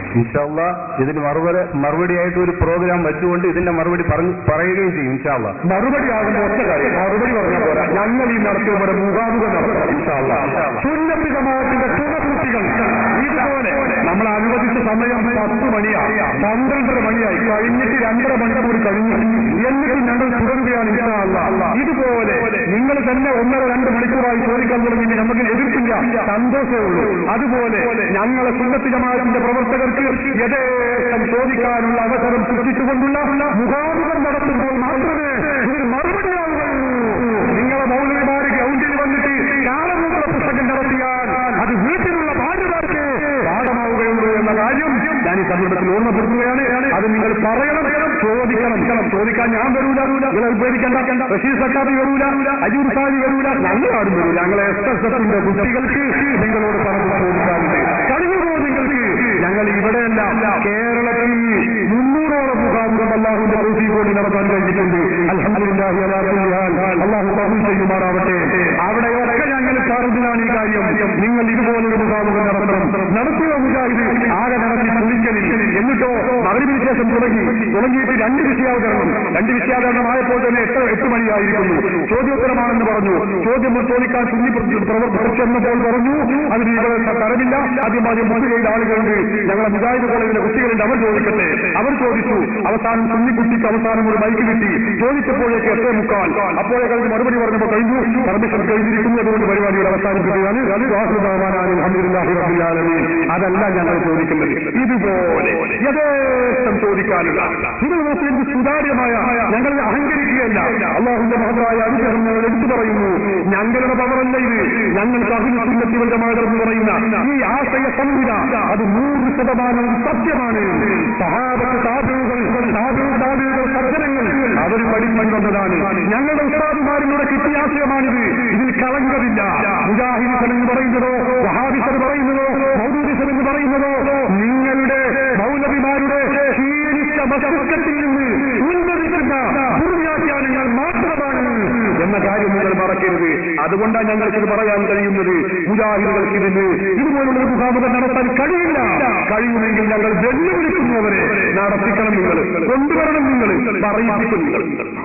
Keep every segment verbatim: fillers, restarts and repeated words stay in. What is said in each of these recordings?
ഇൻഷാ അല്ലാഹ് ഇതിന് മറുപടി മറുപടിയായിട്ട് ഒരു പ്രോഗ്രാം വെച്ചുകൊണ്ട് ഇതിന്റെ മറുപടി പറഞ്ഞു പറയുകയും ചെയ്യും ഇൻഷാ അല്ലാഹ്. മറുപടി ആകുന്ന ഒറ്റ കാര്യം, മറുപടി പറഞ്ഞാൽ പോരാ, ഞങ്ങൾ ഈ നടത്തിയ പോലെ മുഖാമുഖം നടത്താം ഇൻഷാ അല്ലാഹ്. സുന്നത്ത് ജമാഅത്തിന്റെ കുട്ടികൾ ഇതുപോലെ നമ്മൾ അനുവദിച്ച സമയം പത്ത് മണിയായി, പന്ത്രണ്ടര മണിയായി, കഴിഞ്ഞിട്ട് രണ്ടര മണിക്കൂർ കഴിഞ്ഞു. എന്നിട്ട് ഞങ്ങൾ തുടരുകയാണ് ഇൻഷാ അല്ലാഹ്. ഇതുപോലെ നിങ്ങൾ തന്നെ ഒന്നര രണ്ട് മണിക്കൂറായി ചോദിക്കാൻ തുടങ്ങി നമുക്ക് എതിർപ്പില്ല, സന്തോഷമേ ഉള്ളൂ. അതുപോലെ ഞങ്ങളെ സുന്നത്ത് ജമാഅത്തിന്റെ പ്രവർത്തകർക്ക് യഥേഷ്ടം ചോദിക്കാനുള്ള അവസരം സൃഷ്ടിച്ചുകൊണ്ടുള്ള മുഖാമുഖം നടത്തുമ്പോൾ മാത്രമേ ഇതിന് മറുപടിയാവുകയുള്ളൂ. നിങ്ങളെ മൗലവിമാര് ഗ്രൗണ്ടിൽ വന്നിട്ട് കാലമുള്ള പുസ്തകം നടത്തിയാൽ അത് വീട്ടിലുള്ള ഭാര്യമാർക്ക് പാഠമാവുകയുള്ളൂ എന്ന കാര്യം ഞാൻ ഈ സന്ദർഭത്തിൽ ഓർമ്മപ്പെടുത്തുകയാണ്. അത് നിങ്ങൾ പറയണം, ചോദിക്കണം. ചോദിക്കാൻ ഞാൻ വരൂല, നിങ്ങൾ പേടിക്കണ്ട, റഷീദ് സക്കാബി വരൂല, അജൂർ സാജി വരൂല, ഞങ്ങളാരും വരൂല. ഞങ്ങളെ എസ് എസ് എഫിന്റെ കുട്ടികൾക്ക് നിങ്ങളോട് പറഞ്ഞു ചോദിക്കാറുണ്ട്. കഴിഞ്ഞുപോ നിങ്ങൾക്ക് ഞങ്ങൾ ഇവിടെയല്ല, കേരളത്തിൽ മുന്നൂറോളം മുഖാമുഖം അല്ലാഹുവിന്റെ തൗഫീഖ് കൊണ്ട് നടത്താൻ കഴിഞ്ഞിട്ടുണ്ട്. അൽഹംദുലില്ലാഹി അലാ കുല്ലി ഹാൽ. അല്ലാഹു തൗഫീഖ് ചെയ്യുമാറാവട്ടെ. അവിടെയൊക്കെ ഞങ്ങൾ സാറിലാണ് ഈ കാര്യം. നിങ്ങൾ ഇതുപോലൊരു മുഖാമുഖം നടത്തണം. നടത്തുക മുജാഹിദ് ആകെ നടത്തി പുള്ളിക്കലിൽ. എന്നിട്ടോ മഗ്‌രിബിന് ശേഷം തുടങ്ങി തുടങ്ങിയിട്ട് രണ്ട് വിഷയാവതരണം രണ്ട് വിഷയാവതരണമായപ്പോൾ തന്നെ എട്ട് എട്ട് മണിയായിരിക്കുന്നു. ചോദ്യോത്തരമാണെന്ന് പറഞ്ഞു. ചോദ്യം ചോദിക്കാൻ സുന്നി പ്രവർത്തനപ്പോൾ പറഞ്ഞു അതിന് ഇവിടെ തരമില്ല. ആദ്യം ആദ്യം മുസ്ലിം ആളുകളുണ്ട്, ഞങ്ങളെ മുജാഹിദ് കോളേജിലെ കുട്ടികളുണ്ട്, അവർ ചോദിക്കട്ടെ. അവർ ചോദിച്ചു. അവസാനം സുന്നി കുട്ടിക്ക് അവസാനം ഒരു മൈക്ക് കിട്ടി. ചോദിച്ചപ്പോഴേക്ക് എട്ടേ മുക്കാൽ. അപ്പോഴേക്ക് അതിന് മറുപടി പറഞ്ഞപ്പോൾ കഴിഞ്ഞു, പെർമിഷൻ കഴിഞ്ഞിരിക്കുന്നു. അതുകൊണ്ട് പരിപാടിയുടെ അവസാനിപ്പിക്കുകയാണ്. അൽഹംദുലില്ലാഹി റബ്ബിൽ ആലമീൻ. അതല്ല ഞങ്ങൾ ചോദിക്കുന്നത്. ഇതുപോലെ യഥേഷ്ടം ചോദിക്കാനുള്ള ഇത് മുസ്ലിംക്ക് സുതാര്യമായ ഞങ്ങൾ അഹങ്കരിക്കുകയല്ല. അല്ലാഹുവിന്റെ മഹത്തായ അനുഗ്രഹം ഞങ്ങൾ എടുത്തു പറയുന്നു. ഞങ്ങളുടെ പവറല്ല ഇത്. ഞങ്ങൾക്ക് അഹ്ലുൽ സുന്നത്തി വൽ ജമാഅത്ത് എന്ന് പറയുന്ന ഈ ആശയ സംഹിത അത് നൂറ് ശതമാനം സത്യമാണ്. സഹാബത്ത്, താബിഈകൾ, താബിഈ താബിഈകൾ, സജ്ജനങ്ങൾ അവർ പഠിപ്പിച്ചു വന്നതാണ്. ഞങ്ങളുടെ ഉസ്താദുമാരിലൂടെ കിട്ടിയ ആശയമാണിത്. ഇതിൽ കളങ്കമില്ല. മുജാഹിദുകൾ എന്ന് പറയുന്നതോ വഹാബികൾ പറയുന്നതോ മൗദൂദികൾ എന്ന് പറയുന്നതോ നിങ്ങളുടെ മൗലവിമാരുടെ ക്ഷീണിച്ച മസ്തിഷ്കത്തിൽ നിന്ന് ഉന്നതിക്കുന്ന ദുർവ്യാഖ്യാനങ്ങൾ മാത്രമാണ് എന്ന കാര്യം നിങ്ങൾ മറക്കരുത്. അതുകൊണ്ടാണ് ഞങ്ങൾക്കിത് പറയാൻ കഴിയുന്നത്. മുജാഹിദുകൾക്ക് ഇതിന് ഇതുപോലുള്ള മുഖാമുഖം നടത്താൻ കഴിയില്ല. കഴിയുമെങ്കിൽ ഞങ്ങൾ വെല്ലുവിളിക്കുന്നവരെ നടത്തിക്കണം. നിങ്ങൾ കൊണ്ടുവരണം, നിങ്ങൾ പറയിപ്പിക്കും. നിങ്ങൾ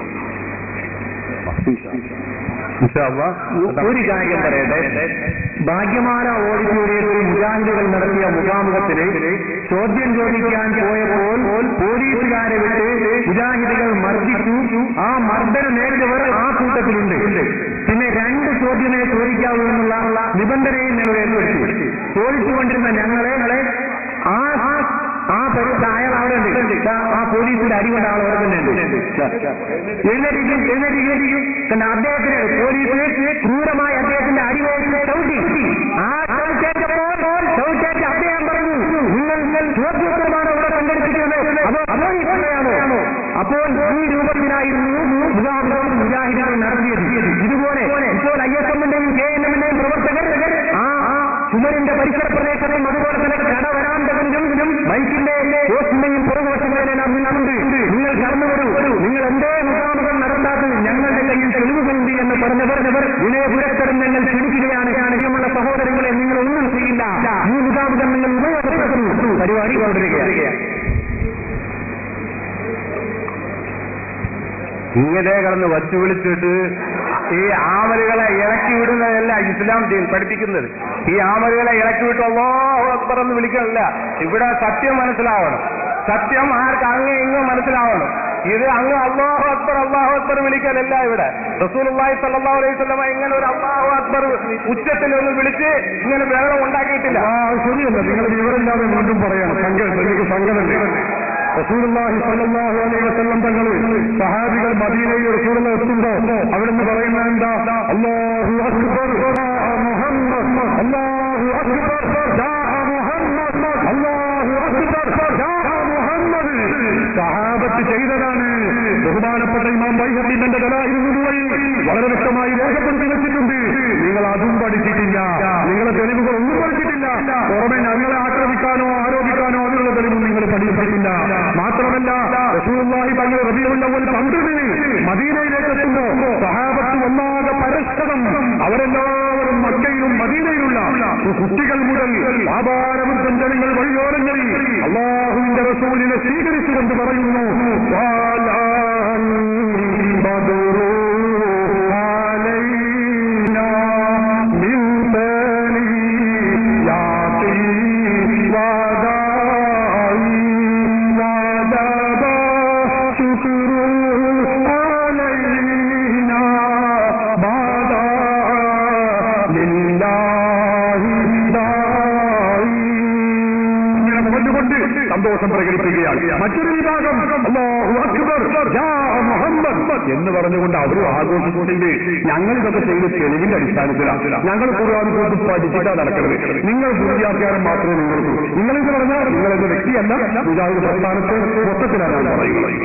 ഒരു കാര്യം പറയട്ടെ. ഭാഗ്യമാല ഓഡിറ്റോറിയത്തിൽ മുജാഹിദുകൾ നടത്തിയ മുഖാമുഖത്തിന് ചോദ്യം ചോദിക്കാൻ പോയപ്പോൾ പോലീസുകാരെ വിട്ട് മുജാഹിദുകൾ മർദ്ദിച്ചു. ആ മർദ്ദന നേരിട്ടവർ ആ കൂട്ടത്തിലുണ്ട്. പിന്നെ രണ്ട് ചോദ്യമേ ചോദിക്കാവൂ എന്നുള്ള നിബന്ധനയും ഞങ്ങൾ ഏർപ്പെടുത്തി. ചോദിച്ചുകൊണ്ടിരുന്ന ഞങ്ങളെ ആ ആ പരിസ്ഥ അയാൾ അവിടെ ഉണ്ട്. ആ പോലീസിന്റെ അടികൊണ്ട ആൾ അവിടെ തന്നെ ഉണ്ട്. എഴുന്നേറ്റിക്കും എഴുന്നേറ്റിക്കും കണ്ട അദ്ദേഹത്തിന് പോലീസ് ക്രൂരമായി അദ്ദേഹത്തിന്റെ അടിവേറ്റിനെ ചവിട്ടി. ആ ചവിട്ടേറ്റപ്പോൾ ചവിട്ടേറ്റ് അദ്ദേഹം പറഞ്ഞു, നിങ്ങൾ നിങ്ങൾ ചോദ്യോത്തരമാണ് ഇവിടെ സംഘടിപ്പിക്കുന്നത്, അതോ അപോയിയാണോ? അപ്പോൾ ഈ രൂപത്തിലായിരുന്നു മുജാഹിദുകൾ നടത്തിയത്. ഇതുപോലെ ഇപ്പോൾ ഐ എസ് എമ്മിന്റെയും കെ എൻ എമ്മിന്റെയും പ്രവർത്തകർ ആ ചുമരിന്റെ പരിസര പ്രദേശത്തും അതുപോലെ തന്നെ കടവരാന്തകളിലും ബൈക്കിന്റെ പോസ്റ്റിന്റെയും പുറകുവശങ്ങളിലെല്ലാം നിന്നുണ്ട്. നിങ്ങൾ കടന്നു വരൂ, നിങ്ങൾ എന്തേ മുഖാമുഖം നടത്താത്തത് ഞങ്ങളുടെ കയ്യിൽ തെളിവുകളുണ്ട് എന്ന് പറഞ്ഞവർ വിനയപുരസ്കരം ഞങ്ങൾ ക്ഷണിക്കുകയാണ്. പ്രിയമുള്ള സഹോദരങ്ങളെ, നിങ്ങൾ ഒന്നും ചെയ്യില്ല. ഈ മുഖാമുഖം നിങ്ങൾ ഉപയോഗപ്പെടുത്തുന്നു. പരിപാടി തുടരുകയാണ്. ഇങ്ങനെ കടന്ന് വച്ചു വിളിച്ചിട്ട് ഈ ആമലുകളെ ഇളക്കി വിടുന്നതല്ല ഇസ്ലാം പഠിപ്പിക്കുന്നത്. ഈ ആമലുകളെ ഇളക്കി വിട്ട് അല്ലാഹു അക്ബർ എന്ന് വിളിക്കണല്ല. ഇവിടെ സത്യം മനസ്സിലാവണം. സത്യം ആർക്ക് അങ്ങ് ഇങ്ങ് മനസ്സിലാവണം. ഇത് അങ്ങ് അല്ലാഹു അക്ബർ അല്ലാഹു അക്ബർ വിളിക്കലല്ല. ഇവിടെ റസൂലുള്ളാഹി സ്വല്ലല്ലാഹു അലൈഹി വസല്ലം ഇങ്ങനെ ഒരു അല്ലാഹു അക്ബർ ഉച്ചത്തിൽ ഒന്ന് വിളിച്ച് ഇങ്ങനെ ബഹളം ഉണ്ടാക്കിയിട്ടില്ല. ശരിയല്ല, നിങ്ങൾ വിവരമില്ലാതെ വീണ്ടും പറയണം. എനിക്ക് സങ്കടമുണ്ട്. റസൂലുള്ളാഹി സ്വല്ലല്ലാഹു അലൈഹി വസല്ലം തങ്ങൾ സഹാബികൾ മദീനയിൽ റസൂലുള്ള എത്തുമ്പോ അവിടുന്ന് പറയുന്ന എന്താ? അല്ലാഹു അക്ബർ മുഹമ്മദ്, അല്ലാഹു അക്ബർ മുഹമ്മദ്, അല്ലാഹു അക്ബർ മുഹമ്മദ്. സഹാബത്ത് ചെയ്തതാണ്. ബഹുമാനപ്പെട്ട ഇമാം ബൈഹഖി തന്റെ ദലായിൽ വഴി വളരെ വ്യക്തമായി രേഖപ്പെടുത്തി വെച്ചിട്ടുണ്ട്. നിങ്ങൾ അതും പഠിച്ചിട്ടില്ല. നിങ്ങളെ തെളിവുകൾ ഒന്നും പഠിച്ചിട്ടില്ല. പുറമെ ഞങ്ങളെ ആക്രമിക്കാനോ ആരോപിക്കാനോ അതിനുള്ള തെളിവ് നിങ്ങൾ പഠിച്ചിട്ടില്ല. മാത്രമല്ല റസൂലുള്ളാഹി തങ്ങൾ റബീഉൽ അവ്വൽ പന്ത്രണ്ടിന് മദീനയിലേക്ക് എത്തുമ്പോ സഹാബത്ത് ഒന്നാകെ പരസ്പരം അവരെല്ലാവരും മക്കയിലും മദീനയിലുള്ള കുട്ടികൾ മുതൽ വ്യാപാരവൃദ്ധം ജനങ്ങൾ വഴിയോരങ്ങളിൽ അല്ലാഹു റസൂലിനെ സ്വീകരിച്ചുകൊണ്ട് പറയുന്നു സന്തോഷം പ്രകടിപ്പിക്കുകയാണ്. മറ്റൊരു വിഭാഗം അല്ലാഹു അക്ബർ യാ മുഹമ്മദ് എന്ന് പറഞ്ഞുകൊണ്ട് അവരും ആഘോഷിച്ചിട്ടുണ്ട്. ഞങ്ങൾ ഇതൊക്കെ ചെയ്ത് തെളിവിന്റെ അടിസ്ഥാനത്തിലാണ്. ഞങ്ങൾ ഖുർആൻ കൊണ്ട് പഠിച്ചിട്ടാണ് നടക്കുന്നത്. നിങ്ങൾ വിദ്യാഭ്യാസം മാത്രമേ നിങ്ങൾക്ക് നിങ്ങളെന്ന് പറഞ്ഞാൽ നിങ്ങളെന്ന വ്യക്തിയല്ല, മുജാഹിദ് പ്രസ്ഥാനത്തെ മൊത്തത്തിലാണ് ഞാൻ പറയുന്നത്.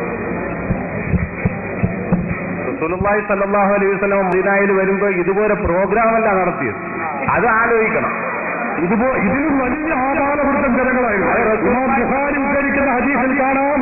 റസൂലുള്ളാഹി സ്വല്ലല്ലാഹു അലൈഹി വസല്ലം മദീനയിൽ വരുമ്പോൾ ഇതുപോലെ പ്രോഗ്രാമല്ല നടത്തിയത്. അത് ആലോചിക്കണം. ഇതുപോ ഇതിലും വലിയ ആകാലവൃത്തം ജനങ്ങളായിരുന്നു. ഇമാം ബുഖാരി ഉദ്ധരിക്കുന്ന ഹദീസിൽ കാണാം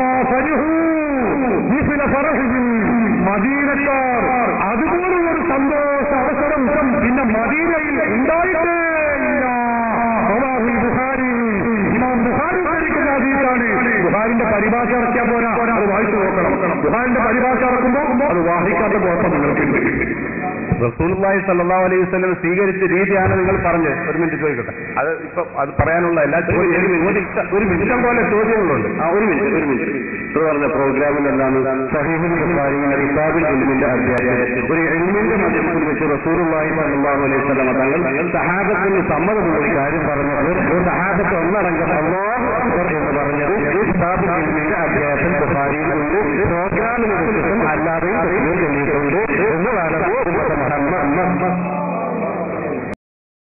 മദീനക്കാർ അതുപോലുള്ള ഒരു സന്തോഷ അവസരം പിന്നെ മദീനയിൽ ഉണ്ടായിട്ടേ ഇല്ല. ബുഖാരി ഇമാം ബുഖാരി ഉദ്ധരിക്കുന്ന ഹദീസാണ്. ബുഖാരിന്റെ പരിഭാഷ ഇറക്കിയാൽ പോരാ, അത് വായിച്ചു നോക്കണം. ബുഖാരിന്റെ പരിഭാഷ ഇറക്കുമ്പോൾ അത് വായിക്കാത്ത കുഴപ്പം നിങ്ങൾക്കുണ്ട്. റസൂലുള്ളാഹി സ്വല്ലല്ലാഹു അലൈഹി വസല്ലം സ്വീകരിച്ച രീതിയാണ് നിങ്ങൾ പറഞ്ഞത്. ഒരു മിനിറ്റ് ചോദിക്കട്ടെ. അത് ഇപ്പൊ അത് പറയാനുള്ള എല്ലാ ഒരു മിനിറ്റം പോലെ ചോദ്യങ്ങളുണ്ട്. ആ ഒരു മിനിറ്റ് ഒരു മിനിറ്റ് ഇത് പറഞ്ഞ പ്രോഗ്രാമിൽ എന്താണ് സഹീഹുൽ ബുഖാരിയുടെ കിതാബുൽ ഇൽമിന്റെ അധ്യായത്തിൽ ഒരു ഇൽമിന്റെ മധ്യത്തിൽ വെച്ച് റസൂലുള്ളാഹി സ്വല്ലല്ലാഹു അലൈഹി വസല്ലം തങ്ങൾ സഹാബത്തിന് സമ്മതമുള്ള ഒരു കാര്യം പറഞ്ഞത് ഒരു സഹാബത്ത് ഒന്നടങ്കം അല്ലാഹു അക്ബർ എന്ന് പറഞ്ഞത് കിതാബുൽ ഇൽമിന്റെ അധ്യായത്തിൽ ബുഖാരിയിലുണ്ട്. പ്രോഗ്രാമിനെ കുറിച്ചും അല്ലാതെയും തെളിയിട്ടുണ്ട് എന്നതാണ്